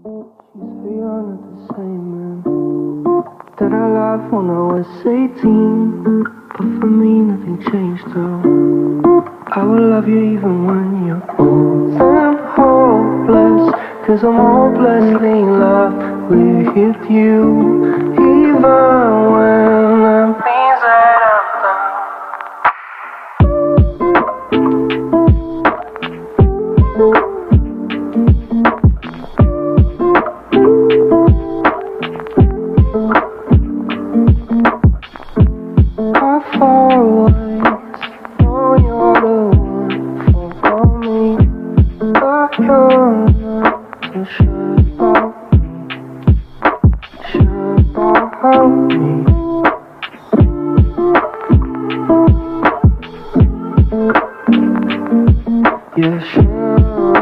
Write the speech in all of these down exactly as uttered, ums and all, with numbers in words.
You're not the same man that I loved when I was eighteen. But for me nothing changed though. I will love you even when you're old. I'm hopeless, cause I'm hopelessly in love with you. Even when I'm things that I've done. Yeah, sure,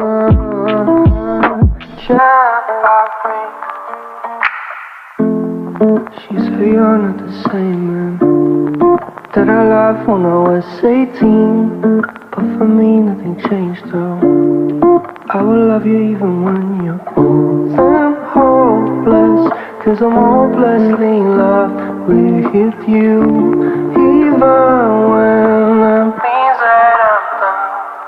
she said you're not the same man that I loved when I was eighteen. But for me nothing changed though. I will love you even when you're old. I'm hopeless, cause I'm hopelessly in love with you. Even when I'm things that I've done.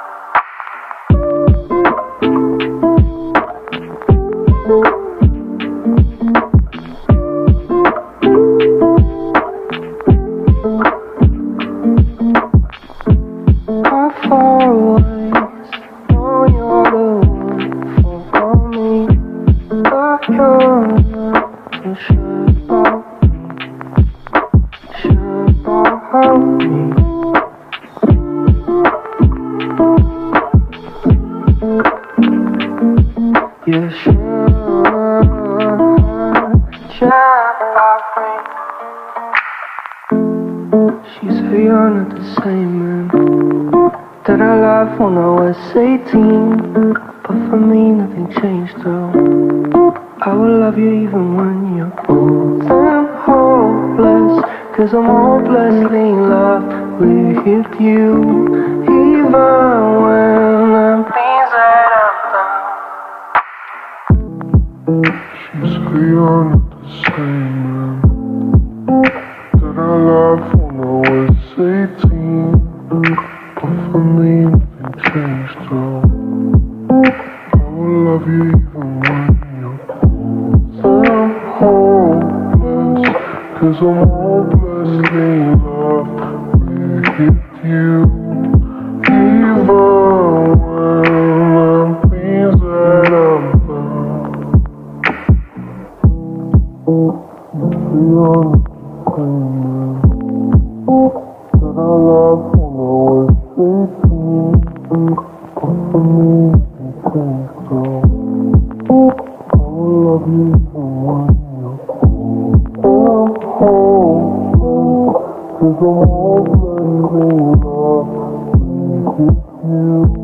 Yeah, sure, she said you're not the same man that I loved when I was eighteen. But for me nothing changed though. I will love you even when you're old. I'm hopeless, cause I'm hopelessly in love with you. Even when I'm things that I've done. She said you're not the same man that I loved when I was eighteen. But for me nothing changed though. I will love you even when you're old. I'm hopeless, cause I'm hopelessly in love with you. Even when I'm things that I've done. You're not the same man that I loved when I was eighteen. But for me nothing changed though. I will love you even when you're old. I'm hopeless, cause I'm hopelessly in love with you.